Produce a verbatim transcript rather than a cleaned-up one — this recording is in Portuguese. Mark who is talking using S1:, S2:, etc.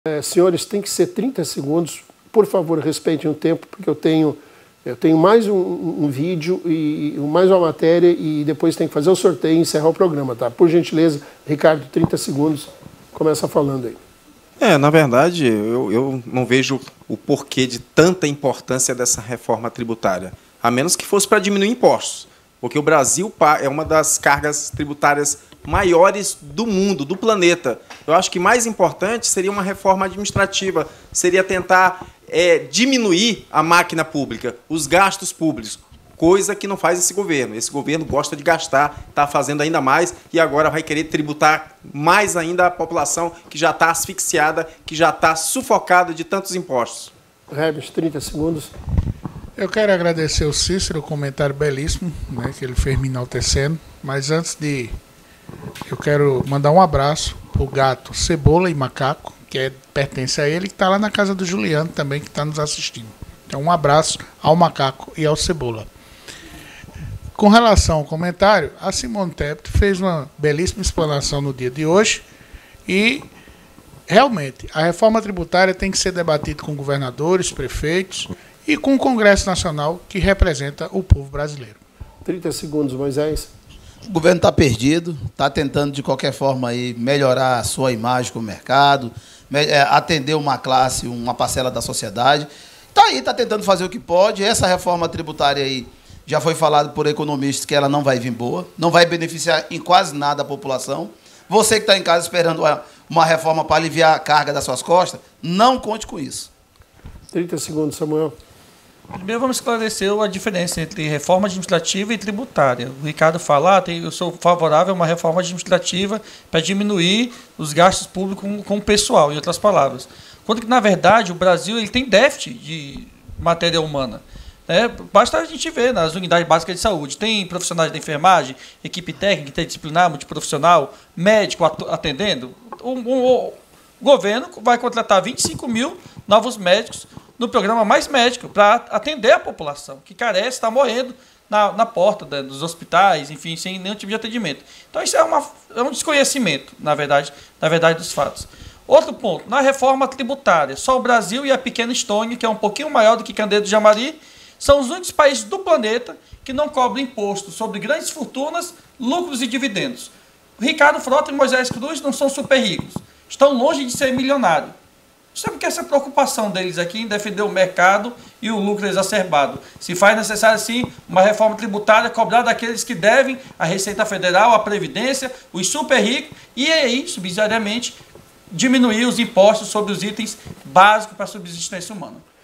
S1: É, senhores, tem que ser trinta segundos. Por favor, respeitem o tempo, porque eu tenho, eu tenho mais um, um vídeo e mais uma matéria e depois tem que fazer o sorteio e encerrar o programa, tá? Por gentileza, Ricardo, trinta segundos. Começa falando aí.
S2: É, na verdade, eu, eu não vejo o porquê de tanta importância dessa reforma tributária, a menos que fosse para diminuir impostos, porque o Brasil é uma das cargas tributárias maiores do mundo, do planeta. Eu acho que mais importante seria uma reforma administrativa, seria tentar é, diminuir a máquina pública, os gastos públicos, coisa que não faz esse governo. Esse governo gosta de gastar, está fazendo ainda mais e agora vai querer tributar mais ainda a população que já está asfixiada, que já está sufocada de tantos impostos.
S1: Rebes, trinta segundos.
S3: Eu quero agradecer ao Cícero, o comentário belíssimo, né, que ele fez me enaltecendo, mas antes de... eu quero mandar um abraço para o gato Cebola e Macaco, que é, pertence a ele, que está lá na casa do Juliano também, que está nos assistindo. Então, um abraço ao Macaco e ao Cebola. Com relação ao comentário, a Simone Tebet fez uma belíssima explanação no dia de hoje e, realmente, a reforma tributária tem que ser debatida com governadores, prefeitos e com o Congresso Nacional, que representa o povo brasileiro.
S1: trinta segundos, Moisés.
S4: O governo está perdido, está tentando, de qualquer forma, aí, melhorar a sua imagem com o mercado, atender uma classe, uma parcela da sociedade. Está aí, está tentando fazer o que pode. Essa reforma tributária aí, já foi falado por economistas que ela não vai vir boa, não vai beneficiar em quase nada a população. Você que está em casa esperando uma reforma para aliviar a carga das suas costas, não conte com isso.
S1: trinta segundos, Samuel.
S5: Primeiro vamos esclarecer a diferença entre reforma administrativa e tributária. O Ricardo fala, ah, tem, eu sou favorável a uma reforma administrativa para diminuir os gastos públicos com, com o pessoal, em outras palavras. Quando que, na verdade, o Brasil ele tem déficit de matéria humana. É, basta a gente ver nas unidades básicas de saúde. Tem profissionais da enfermagem, equipe técnica, interdisciplinar, multiprofissional, médico atendendo. O, o, o governo vai contratar vinte e cinco mil novos médicos no programa Mais Médico para atender a população, que carece, está morrendo na, na porta da, dos hospitais, enfim, sem nenhum tipo de atendimento. Então isso é, uma, é um desconhecimento, na verdade, na verdade dos fatos. Outro ponto, na reforma tributária, só o Brasil e a pequena Estônia, que é um pouquinho maior do que Candeia do Jamari, são os únicos países do planeta que não cobram imposto sobre grandes fortunas, lucros e dividendos. O Ricardo Frota e Moisés Cruz não são super ricos, estão longe de ser milionários. Sabe que essa preocupação deles aqui em defender o mercado e o lucro exacerbado. Se faz necessário, sim, uma reforma tributária cobrar daqueles que devem a Receita Federal, a Previdência, os super ricos, e aí, subsidiariamente, diminuir os impostos sobre os itens básicos para a subsistência humana.